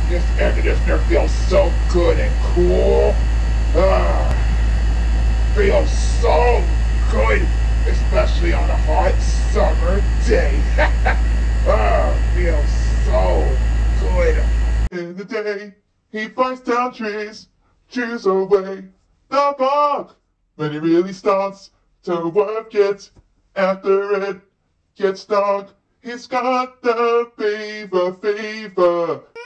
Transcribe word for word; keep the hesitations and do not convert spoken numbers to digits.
This air conditioner feels so good and cool. Ah, feels so good, especially on a hot summer day. Ah, feels so good. In the day, he fights down trees, chews away the bark. When he really starts to work it, after it gets dark, he's got the fever, fever.